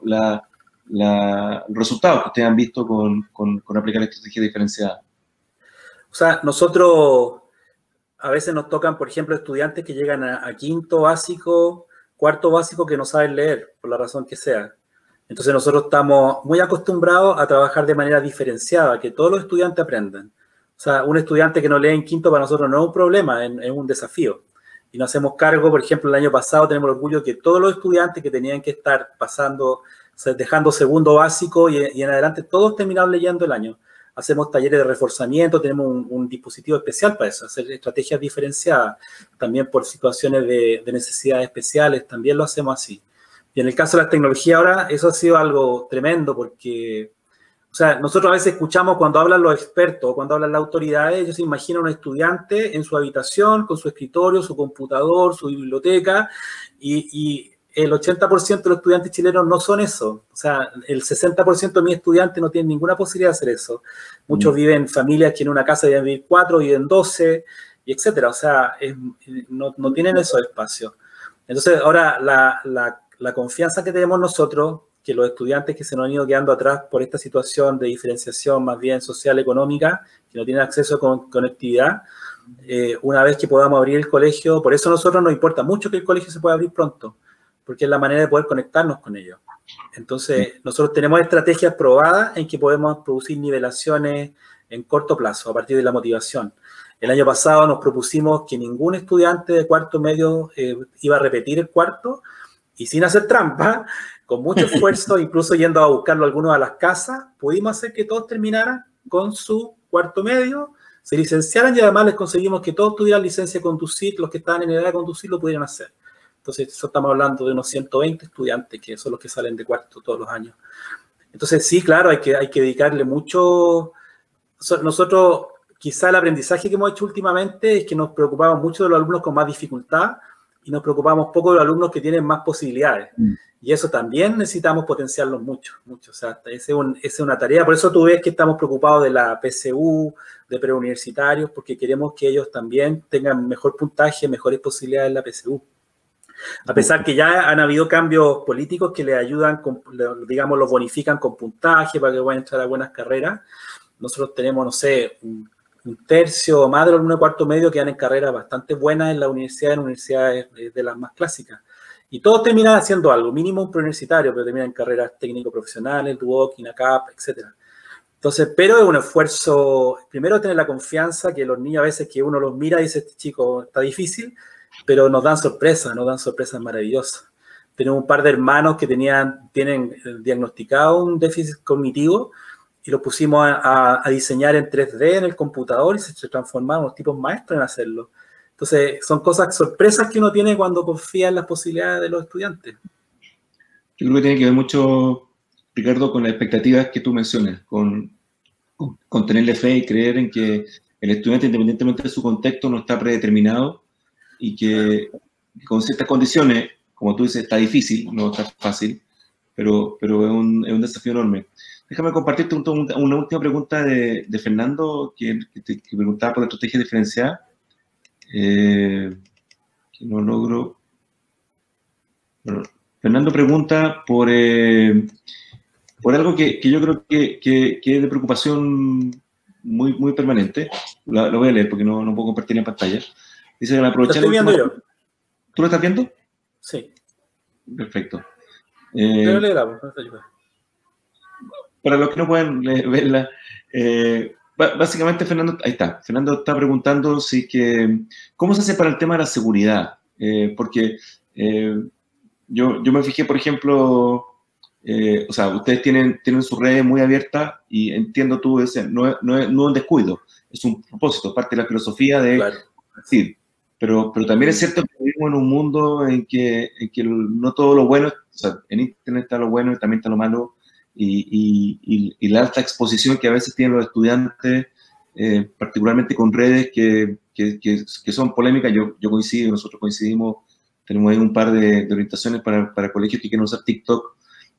los resultados que ustedes han visto con aplicar la estrategia diferenciada. O sea, nosotros a veces nos tocan, por ejemplo, estudiantes que llegan a quinto básico, cuarto básico, que no saben leer, por la razón que sea. Entonces nosotros estamos muy acostumbrados a trabajar de manera diferenciada, que todos los estudiantes aprendan. O sea, un estudiante que no lee en quinto para nosotros no es un problema, es un desafío. Y nos hacemos cargo, por ejemplo, el año pasado tenemos el orgullo que todos los estudiantes que tenían que estar dejando segundo básico y en adelante, todos terminaron leyendo el año. Hacemos talleres de reforzamiento, tenemos un dispositivo especial para eso, hacer estrategias diferenciadas. También por situaciones de necesidades especiales, también lo hacemos así. Y en el caso de la tecnología ahora, eso ha sido algo tremendo porque, o sea, nosotros a veces escuchamos cuando hablan los expertos, cuando hablan las autoridades, ellos se imaginan a un estudiante en su habitación, con su escritorio, su computador, su biblioteca, y el 80% de los estudiantes chilenos no son eso. O sea, el 60% de mis estudiantes no tienen ninguna posibilidad de hacer eso. Muchos viven en familias que en una casa deben vivir 4, viven 12, y etcétera. O sea, no tienen esos espacios. Entonces, ahora la confianza que tenemos nosotros, que los estudiantes que se nos han ido quedando atrás por esta situación de diferenciación más bien social, económica, que no tienen acceso a conectividad, una vez que podamos abrir el colegio, por eso a nosotros nos importa mucho que el colegio se pueda abrir pronto, porque es la manera de poder conectarnos con ellos. Entonces, nosotros tenemos estrategias probadas en que podemos producir nivelaciones en corto plazo, a partir de la motivación. El año pasado nos propusimos que ningún estudiante de cuarto medio iba a repetir el cuarto, Y sin hacer trampa, con mucho esfuerzo, incluso yendo a buscarlo algunos a las casas, pudimos hacer que todos terminaran con su cuarto medio, se licenciaran y además les conseguimos que todos tuvieran licencia de conducir, los que estaban en edad de conducir lo pudieran hacer. Entonces, eso estamos hablando de unos 120 estudiantes, que son los que salen de cuarto todos los años. Entonces, sí, claro, hay que dedicarle mucho. Nosotros, quizá el aprendizaje que hemos hecho últimamente es que nos preocupamos mucho de los alumnos con más dificultad y nos preocupamos poco de los alumnos que tienen más posibilidades. Y eso también necesitamos potenciarlos mucho. O sea, esa es una tarea. Por eso tú ves que estamos preocupados de la PSU, de preuniversitarios, porque queremos que ellos también tengan mejor puntaje, mejores posibilidades en la PSU. A pesar que ya han habido cambios políticos que les ayudan, digamos, los bonifican con puntaje para que puedan entrar a buenas carreras. Nosotros tenemos, no sé, un tercio o más de los alumnos de cuarto medio que dan en carreras bastante buenas en universidades de las más clásicas. Y todos terminan haciendo algo, mínimo un preuniversitario, pero terminan en carreras técnico-profesionales, Duoc, INACAP, etc. Entonces, pero es un esfuerzo, primero tener la confianza que los niños a veces que uno los mira y dice, este chico está difícil, pero nos dan sorpresas maravillosas. Tenemos un par de hermanos que tienen diagnosticado un déficit cognitivo y lo pusimos a diseñar en 3D en el computador y se transformaron los tipos maestros en hacerlo. Entonces, son sorpresas que uno tiene cuando confía en las posibilidades de los estudiantes. Yo creo que tiene que ver mucho, Ricardo, con las expectativas que tú mencionas, con tenerle fe y creer en que el estudiante, independientemente de su contexto, no está predeterminado y que con ciertas condiciones, como tú dices, está difícil, no está fácil, pero es un desafío enorme. Déjame compartirte una última pregunta de Fernando, que preguntaba por la estrategia diferenciada. Que no logro. Bueno, Fernando pregunta por algo que yo creo que es de preocupación muy permanente. Lo voy a leer porque no puedo compartir en pantalla. Dice que aprovechar. Lo estoy viendo yo. ¿Tú lo estás viendo? Sí. Perfecto. Pero le damos, no te ayuda. Para los que no pueden verla, básicamente Fernando, ahí está, Fernando está preguntando ¿cómo se hace para el tema de la seguridad? Porque yo me fijé, por ejemplo, o sea, ustedes tienen sus redes muy abiertas y entiendo tú, no es un descuido, es un propósito, es parte de la filosofía de claro. decir, pero también es cierto que vivimos en un mundo en que no todo lo bueno, o sea, en Internet está lo bueno y también está lo malo, y la alta exposición que a veces tienen los estudiantes, particularmente con redes que son polémicas. Yo coincido, nosotros coincidimos, tenemos ahí un par de orientaciones para colegios que quieren usar TikTok,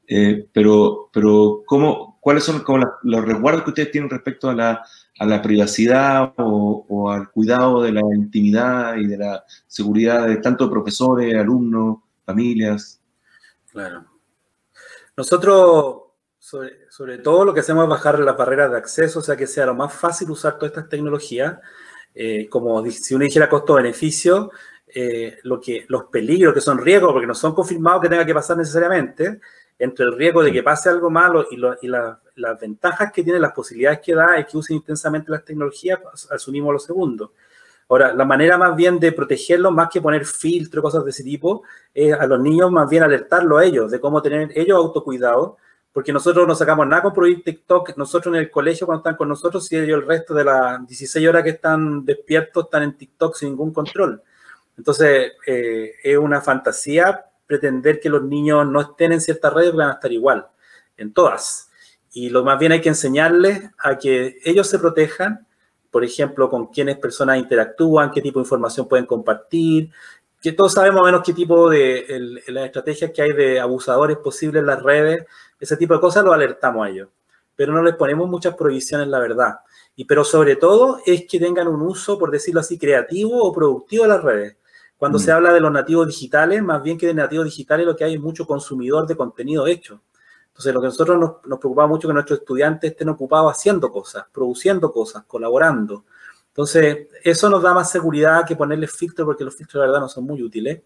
pero ¿cuáles son como los resguardos que ustedes tienen respecto a la privacidad o al cuidado de la intimidad y de la seguridad de tanto profesores, alumnos, familias? Claro. Nosotros, sobre todo, lo que hacemos es bajar las barreras de acceso, o sea, que sea lo más fácil usar todas estas tecnologías. Como si uno dijera costo-beneficio, los peligros que son riesgos, porque no son confirmados que tenga que pasar necesariamente, entre el riesgo de que pase algo malo y las ventajas que tienen, las posibilidades que da, es que usen intensamente las tecnologías, asumimos lo segundo. Ahora, la manera más bien de protegerlos, más que poner filtros, cosas de ese tipo, es a los niños más bien alertarlos a ellos, de cómo tener ellos autocuidado, porque nosotros no sacamos nada con prohibir TikTok, nosotros en el colegio cuando están con nosotros, si ellos el resto de las 16 horas que están despiertos están en TikTok sin ningún control. Entonces, es una fantasía pretender que los niños no estén en ciertas redes, van a estar igual, en todas. Y lo más bien hay que enseñarles a que ellos se protejan, por ejemplo, con quiénes personas interactúan, qué tipo de información pueden compartir, que todos sabemos menos qué tipo de las estrategias que hay de abusadores posibles en las redes, ese tipo de cosas lo alertamos a ellos. Pero no les ponemos muchas prohibiciones, la verdad. Pero sobre todo es que tengan un uso, por decirlo así, creativo o productivo de las redes. Cuando se habla de los nativos digitales, más bien que de nativos digitales, lo que hay es mucho consumidor de contenido hecho. Entonces, lo que nosotros nos preocupa mucho es que nuestros estudiantes estén ocupados haciendo cosas, produciendo cosas, colaborando. Entonces, eso nos da más seguridad que ponerles filtros, porque los filtros, la verdad, no son muy útiles.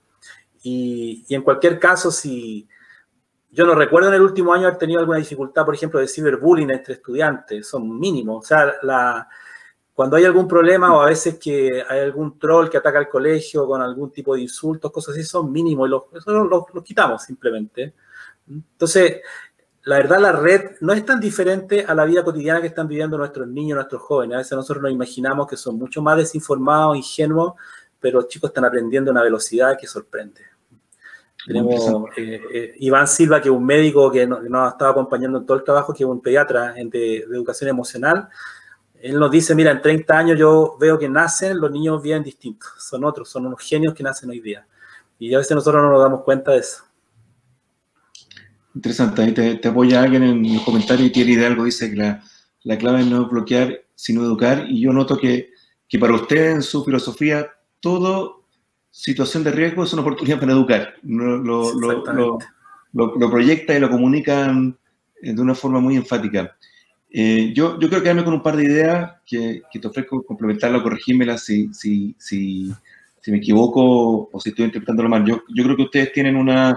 Y en cualquier caso, si yo no recuerdo en el último año haber tenido alguna dificultad, por ejemplo, de ciberbullying entre estudiantes, son mínimos. O sea, cuando hay algún problema o a veces que hay algún troll que ataca al colegio con algún tipo de insultos, cosas así, son mínimos y los quitamos simplemente. Entonces, la verdad, la red no es tan diferente a la vida cotidiana que están viviendo nuestros niños, nuestros jóvenes. A veces nosotros nos imaginamos que son mucho más desinformados, ingenuos, pero los chicos están aprendiendo a una velocidad que sorprende. Tenemos Iván Silva, que es un médico que nos ha estado acompañando en todo el trabajo, que es un pediatra de educación emocional. Él nos dice, mira, en 30 años yo veo que nacen los niños bien distintos. Son otros, son unos genios que nacen hoy día. Y a veces nosotros no nos damos cuenta de eso. Interesante, ahí te apoya alguien en los comentarios y tiene idea algo, dice que la clave es no bloquear, sino educar, y yo noto que para usted en su filosofía, toda situación de riesgo es una oportunidad para educar. Lo proyecta y lo comunica de una forma muy enfática. Yo quiero quedarme con un par de ideas que te ofrezco complementarla o corregírmela si me equivoco o si estoy interpretándolo mal. Yo creo que ustedes tienen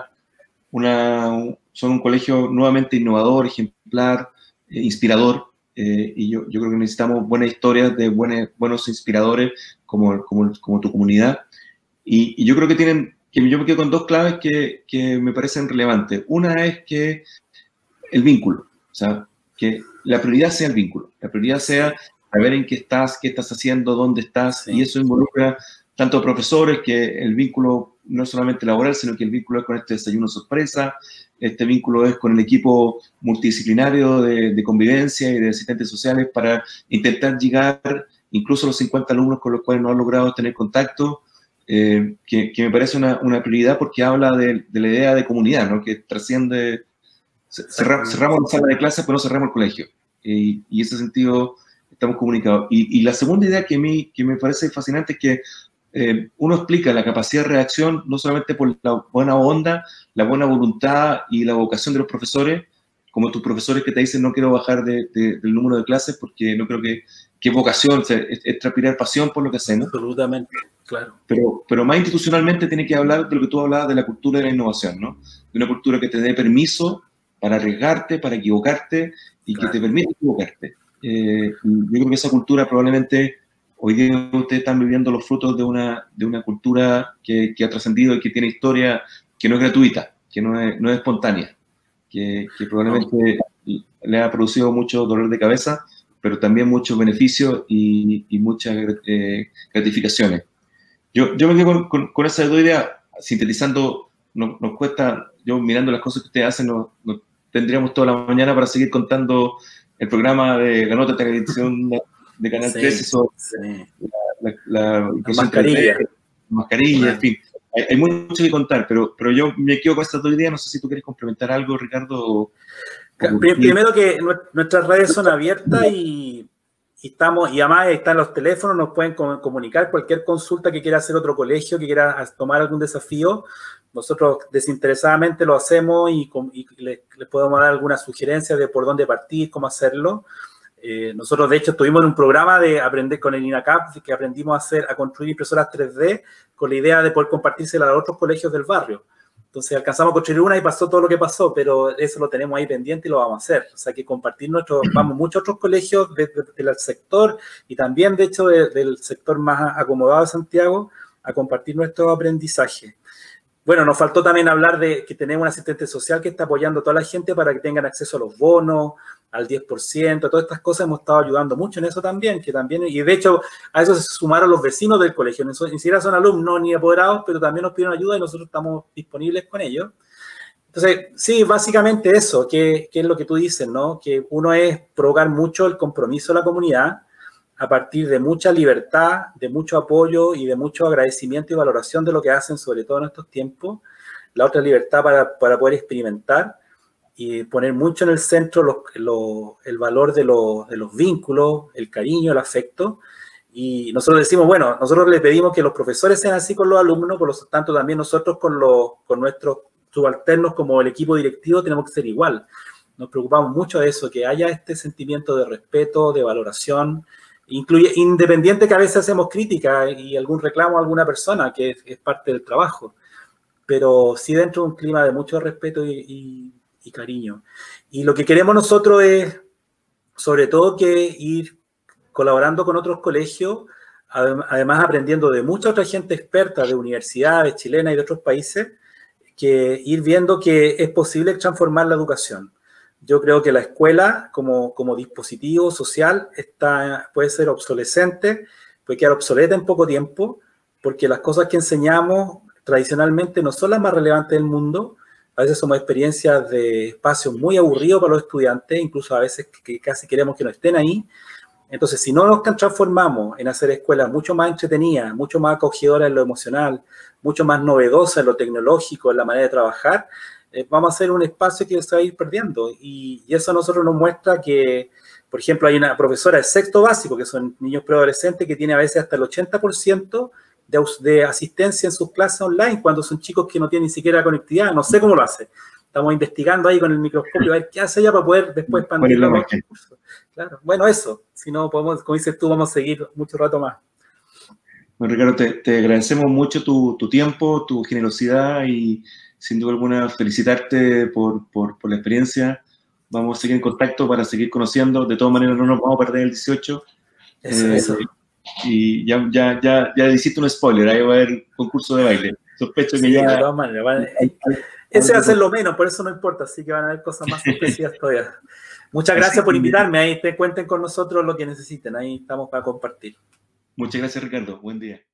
son un colegio nuevamente innovador, ejemplar, inspirador, y yo creo que necesitamos buenas historias de buenos inspiradores como tu comunidad. Y yo creo que yo me quedo con dos claves que me parecen relevantes. Una es que el vínculo, o sea, que la prioridad sea el vínculo, la prioridad sea saber en qué estás haciendo, dónde estás, sí. Y eso involucra tanto a profesores, que el vínculo no es solamente laboral, sino que el vínculo es con este desayuno sorpresa, este vínculo es con el equipo multidisciplinario de convivencia y de asistentes sociales para intentar llegar incluso a los 50 alumnos con los cuales no han logrado tener contacto, que me parece una prioridad porque habla de la idea de comunidad, ¿no? Que trasciende. Cerramos la sala de clases, pero no cerramos el colegio. Y en ese sentido estamos comunicados. Y la segunda idea que me parece fascinante es que uno explica la capacidad de reacción no solamente por la buena onda, la buena voluntad y la vocación de los profesores, como tus profesores que te dicen no quiero bajar del número de clases porque no creo que es vocación, es transpirar pasión por lo que hacemos. Absolutamente, claro. Pero más institucionalmente tiene que hablar de lo que tú hablabas de la cultura de la innovación, ¿no? De una cultura que te dé permiso para arriesgarte, para equivocarte y claro, que te permite equivocarte. Yo creo que esa cultura probablemente hoy día ustedes están viviendo los frutos de una cultura que ha trascendido y que tiene historia, que no es gratuita, que no es espontánea, que probablemente le ha producido mucho dolor de cabeza, pero también muchos beneficios y muchas gratificaciones. Yo me quedo con esa idea, sintetizando, nos cuesta, yo mirando las cosas que ustedes hacen, tendríamos toda la mañana para seguir contando el programa de la nota de televisión de Canal 13 sobre la mascarilla, en fin. Hay mucho que contar, pero yo me quedo con estas dos ideas. No sé si tú quieres complementar algo, Ricardo. Primero que nuestras redes son abiertas y además están los teléfonos, nos pueden comunicar cualquier consulta que quiera hacer otro colegio, que quiera tomar algún desafío. Nosotros desinteresadamente lo hacemos y les podemos dar alguna sugerencia de por dónde partir, cómo hacerlo. Nosotros, de hecho, estuvimos en un programa de aprender con el INACAP, que aprendimos a construir impresoras 3D con la idea de poder compartírsela a otros colegios del barrio. Entonces, alcanzamos a construir una y pasó todo lo que pasó, pero eso lo tenemos ahí pendiente y lo vamos a hacer. O sea, que compartir vamos muchos otros colegios del sector y también, de hecho, del sector más acomodado de Santiago a compartir nuestro aprendizaje. Bueno, nos faltó también hablar de que tenemos un asistente social que está apoyando a toda la gente para que tengan acceso a los bonos, al 10%, todas estas cosas. Hemos estado ayudando mucho en eso también, y de hecho a eso se sumaron los vecinos del colegio, ni siquiera son alumnos ni apoderados, pero también nos pidieron ayuda y nosotros estamos disponibles con ellos. Entonces, sí, básicamente eso, que es lo que tú dices, ¿no? Que uno es provocar mucho el compromiso de la comunidad a partir de mucha libertad, de mucho apoyo y de mucho agradecimiento y valoración de lo que hacen, sobre todo en estos tiempos. La otra libertad para poder experimentar y poner mucho en el centro el valor de los vínculos, el cariño, el afecto. Y nosotros decimos, bueno, nosotros les pedimos que los profesores sean así con los alumnos, por lo tanto también nosotros con nuestros subalternos como el equipo directivo tenemos que ser igual. Nos preocupamos mucho de eso, que haya este sentimiento de respeto, de valoración, independiente que a veces hacemos crítica y algún reclamo a alguna persona, que es parte del trabajo, pero sí dentro de un clima de mucho respeto y cariño. Y lo que queremos nosotros es, sobre todo, que ir colaborando con otros colegios, además aprendiendo de mucha otra gente experta de universidades chilenas y de otros países, que ir viendo que es posible transformar la educación. Yo creo que la escuela como dispositivo social puede ser obsolescente, puede quedar obsoleta en poco tiempo, porque las cosas que enseñamos tradicionalmente no son las más relevantes del mundo. A veces somos experiencias de espacios muy aburridos para los estudiantes, incluso a veces que casi queremos que no estén ahí. Entonces, si no nos transformamos en hacer escuelas mucho más entretenidas, mucho más acogedoras en lo emocional, mucho más novedosas en lo tecnológico, en la manera de trabajar, vamos a hacer un espacio que se va a ir perdiendo. Y eso a nosotros nos muestra que, por ejemplo, hay una profesora de sexto básico, que son niños preadolescentes, que tiene a veces hasta el 80% de asistencia en sus clases online, cuando son chicos que no tienen ni siquiera conectividad. No sé cómo lo hace. Estamos investigando ahí con el microscopio a ver qué hace ella para poder después expandirlo a los cursos. Claro. Bueno, eso. Si no, podemos, como dices tú, vamos a seguir mucho rato más. Bueno, Ricardo, te agradecemos mucho tu tiempo, tu generosidad y sin duda alguna felicitarte por la experiencia. Vamos a seguir en contacto para seguir conociendo. De todas maneras, no nos vamos a perder el 18. Eso. Y ya hiciste un spoiler, ahí va a haber concurso de baile. Sospecho que ya... De todas maneras, ese va a ser lo menos, por eso no importa, así que van a haber cosas más sorpresivas todavía. Muchas gracias por invitarme, ahí cuenten con nosotros lo que necesiten, ahí estamos para compartir. Muchas gracias, Ricardo, buen día.